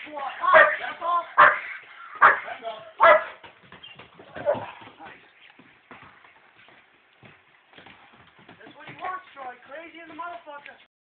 That's all. That's what he wants, Troy. Crazy as a motherfucker.